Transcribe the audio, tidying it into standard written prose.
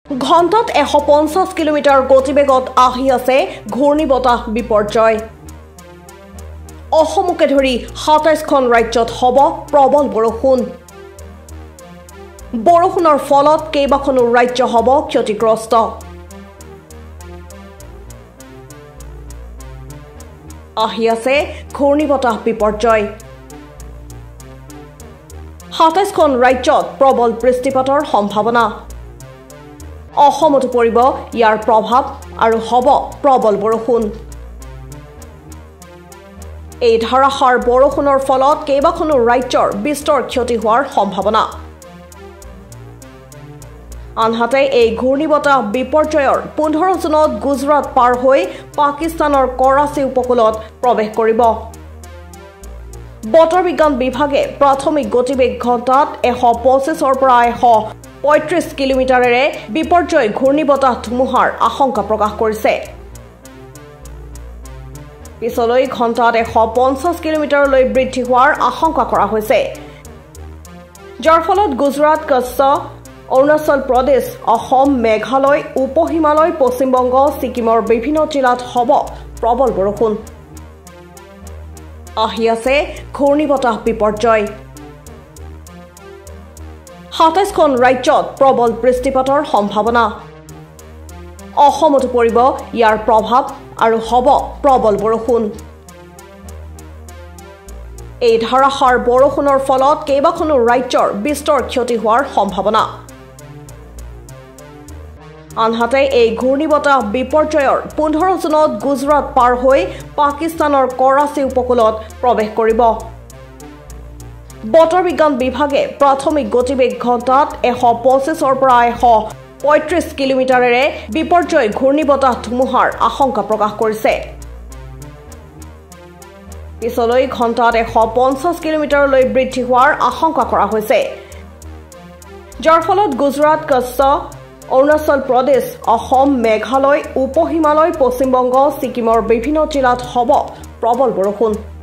ঘণ্টাত 150 কিলোমিটাৰ গতিবেগত আহি আছে ঘূৰ্ণীবতাহ বিপৰ্যয় অসমকে ধৰি 27খন ৰাজ্যত হ'ব প্ৰবল বৰষুণ বৰষুণৰ ফলত কেইবাখনো ৰাজ্য হ'ব ক্ষতিগ্ৰস্ত আহি আছে ঘূৰ্ণীবতাহ বিপৰ্যয় 27খন ৰাজ্যত প্ৰবল বৃষ্টিপাতৰ সম্ভাৱনা অসমতো পৰিব ইয়াৰ প্ৰভাৱ আৰু হ'ব প্ৰবল বৰষুণ এই ধাৰাসাৰ বৰষুণৰ ফলত কেইবাখনো ৰাজ্যৰ বিস্তৰ ক্ষতি হোৱাৰ সম্ভাৱনা আনহাতে এই ঘূৰ্ণীবতাহ বিপৰ্যয়ৰ 15 জুনত গুজৰাট পাৰ হৈ পাকিস্তানৰ কৰাচী উপকূলত প্ৰৱেশ কৰিব বতৰ বিজ্ঞান বিভাগে প্ৰাথমিক গতিবেগ ঘণ্টাত 125 ৰ পৰা 135 কিলোমিটাৰেৰে বিপৰ্যয় ঘূৰ্ণীবতাহ ধুমুহাৰ আশংকা প্ৰকাশ কৰিছে পিছলৈ ঘণ্টাত 150 কিলোমিটাৰলৈ বৃদ্ধি হোৱাৰ আশংকা কৰা হৈছে যাৰ ফলত গুজৰাট কচ্ছ অৰুণাচল প্ৰদেশ অসম মেঘালয় উপহিমালয় পশ্চিম বংগ ছিকিমৰ বিভিন্ন জিলাত হ'ব প্ৰবল বৰষুণ আহি আছে ঘূৰ্ণীবতাহ বিপৰ্যয় 27খন ৰাজ্যত প্ৰবল বৃষ্টিপাতৰ সম্ভাৱনা অসমতো পৰিব ইয়াৰ প্ৰভাৱ আৰু হ'ব প্ৰবল বৰষুণ এই ধাৰাসাৰ বৰষুণৰ ফলত কেইবাখনো ৰাজ্যৰ বিস্তৰ ক্ষতি হোৱাৰ সম্ভাৱনা আনহাতে এই ঘূৰ্ণীবতাহ বিপৰ্যয়ৰ 15 জুনত গুজৰাট পাৰ হৈ পাকিস্তানৰ কৰাচী উপকূলত প্ৰৱেশ কৰিব বতৰ বিজ্ঞান বিভাগে প্ৰাথমিক গতিবেগ ঘণ্টাত 125 ৰ পৰা 135 কিলোমিটাৰেৰে বিপৰ্যয় ঘূৰ্ণীবতাহ ধুমুহাৰ আশংকা প্ৰকাশ কৰিছে পিছলৈ ঘণ্টাত 150 কিলোমিটাৰলৈ বৃদ্ধি হোৱাৰ আশংকা কৰা হৈছে যাৰ ফলত গুজৰাট কচ্ছ অৰুণাচল প্ৰদেশ অসম মেঘালয় উপহিমালয় পশ্চিম বংগ ছিকিমৰ বিভিন্ন জিলাত হ'ব প্ৰবল বৰষুণ